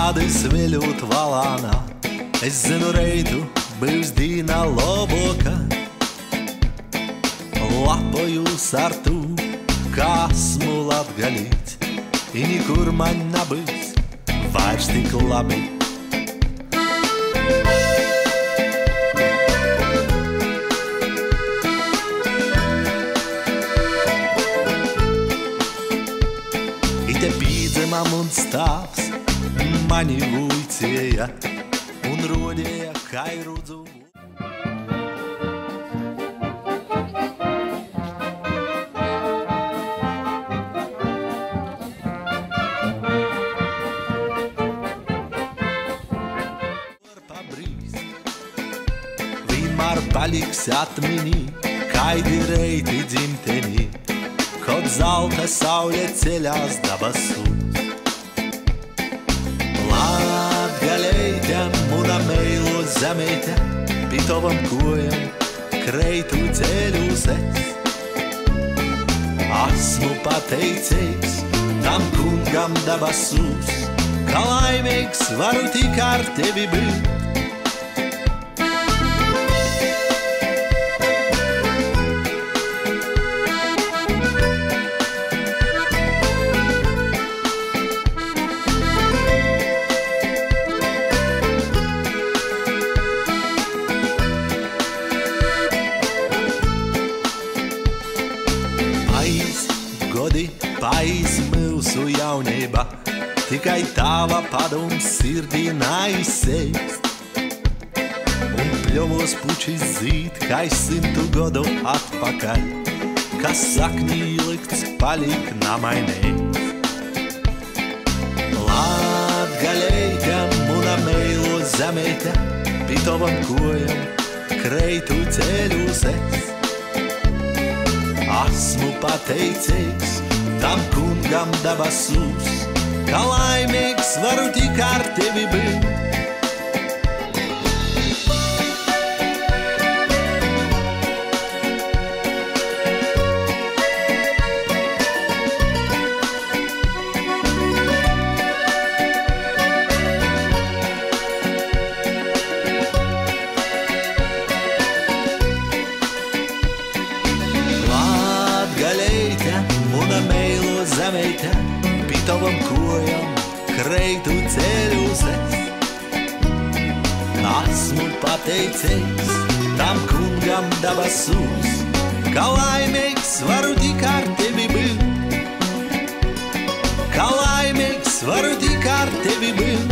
Kādi smiļot valānā, es zinu reitu, būs dīna loboka. Lapojos ar tu, kā esmu latgalīt, I nikur man nebūs vairs tik labi. Ite pīdzemam un stāvs mani vuicēja un rodēja kai rudzu. Vienmēr paliks atminī, kaidi reiti dzimtenī, kad zelta saule ceļās dabasūs. Latgaleite, muna meilo zemeite, pitovam kojam kreitu ceļus es. Esmu pateicīgs tam kungam dabasūs, ka laimīgs varu tik ar tevi būt. Paiz mūsu jaunība, tikai tava padoms sirdī neizseist. Un pļovos pučis zīd, kai 100 godu atpakaļ, kas saknī likts paliek namainēs. Latgaleite, muna meilo zemeite, pitovam kojam kreitu ceļus es. Esmu pateicīgs tam kungam dabasūs, ka laimīgs varu tik ar tevi būt. Zemeite, pitovam kojam kreitu ceļus es. Esmu pateicīgs tam kungam dabasūs, ka laimīgs varu tik ar tevi būt. Ka laimīgs varu tik ar tevi būt.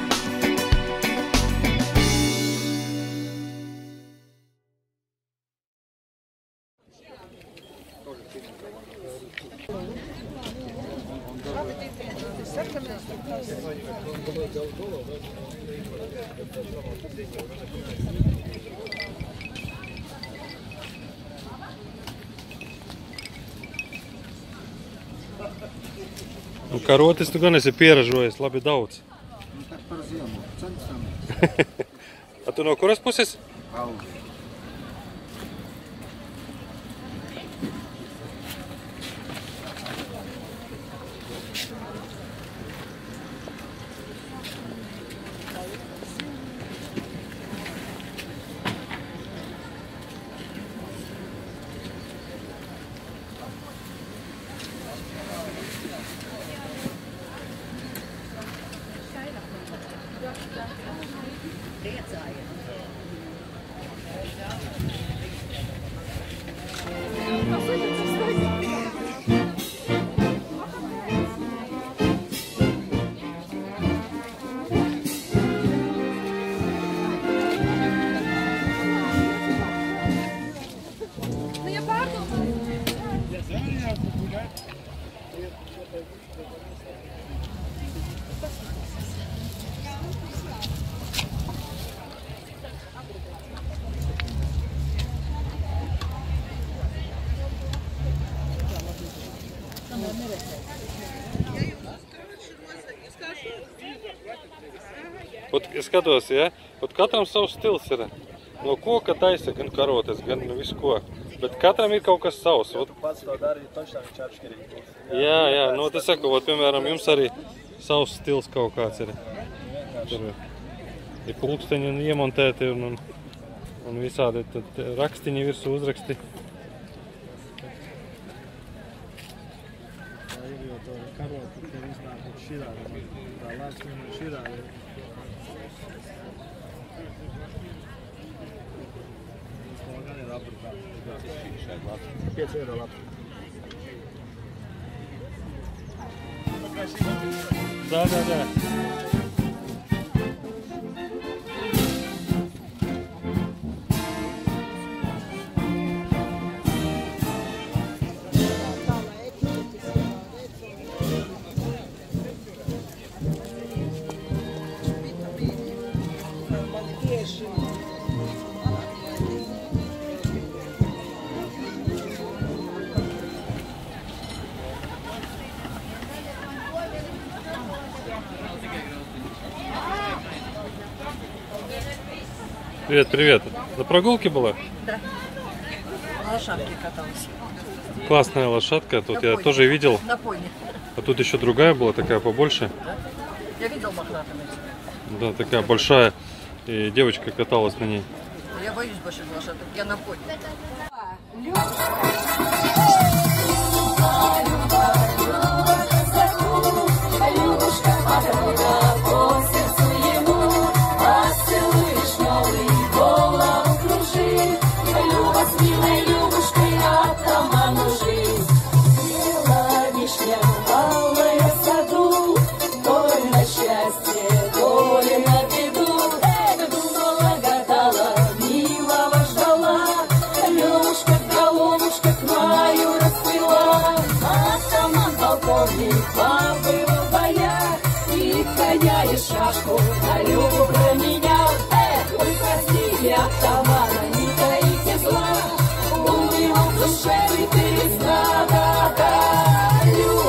Un karotes tu gan esi pieražojis labi daudz. Par ziemu, centam. A tu no kuras puses? Augi. Es skatos, ja? Katram savs stils ir. No koka taisa gan karotes, gan visu ko. Bet katram ir kaut kas savs. Tu pats to darīji, tošā viņš atšķirīgi. Jā, nu tas saka, piemēram, jums arī savs stils kaut kāds ir. Ir pulksteņi un iemontēti un visādi rakstiņi virsū uzraksti. Tā ir jau to karotu, ka iznāk uz širādi. Tā lākstina un širādi. To gan ir apbrukā. 5 eiro labs. Да. Привет. На прогулке была? Да. На лошадке каталась. Классная лошадка. Тут я тоже видел. На пони. А тут еще другая была, такая побольше. Да? Я видел мохнатыми. Да, такая большая. И девочка каталась на ней. Я боюсь больших лошадок. Я на пони. Побыл в боях и коня и шашку на Любу променял. Вы просили атамана, не таите зла, у него в душе летыризна, да.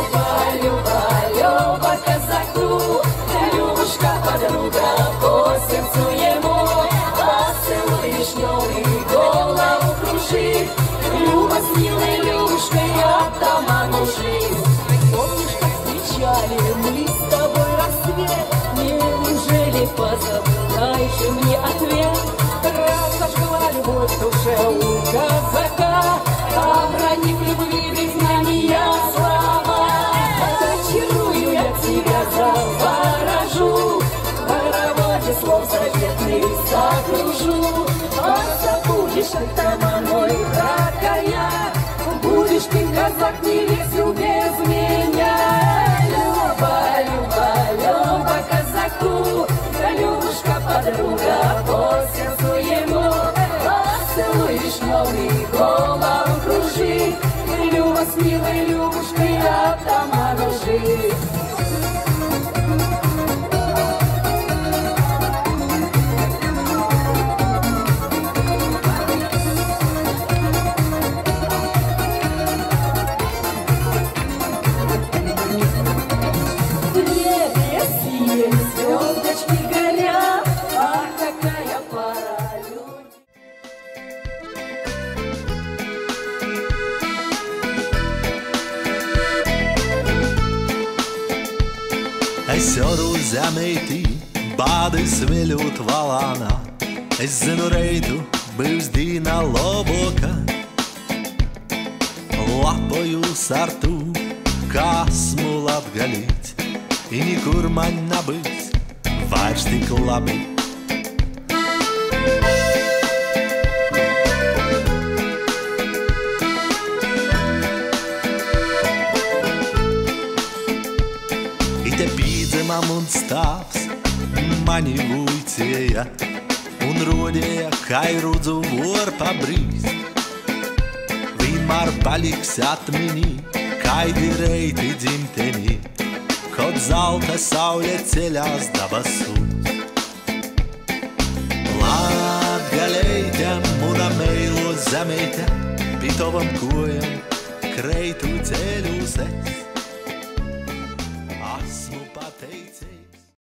Люба казаку, Любушка подруга, по сердцу ему, поцелуй вишневый, голову кружит. Люба с милой Любушкой атаману жив. Помнишь, как встречали мы с тобой рассвет? Неужели позабываешь мне ответ? Разожгла любовь в душе у казака, обронив любви без знания слова. Зачарую я тебя, заворожу, в хороводе слов заветных закружу. Позабудешь атаманой ракая, будешь ты, казак, не весел без меня. Люба казаку, Любушка подруга, по сердцу ему, поцелуй вишневый, голову кружит. Люба с милой Любушкой атаману жив. Звездочки горят, а какая пора людей. Ezeru zemītī, bādi sviļot valānā. Es zinu reitu, būs dīna loboka. Lapojos ar tu, kā esmu latgalīt, i nikur man nebūs vairs tik labi. I te pīdzemam un stāvs mani vuicēja un rodēja, kai rudzu vor pabrīz. Vienmēr paliks atminī, kaidi reiti dzimtenī, kad zelta saule ceļās dabasūs. Latgaleite, muna meilo zemeite, pie tavam kojam kreitu ceļus es.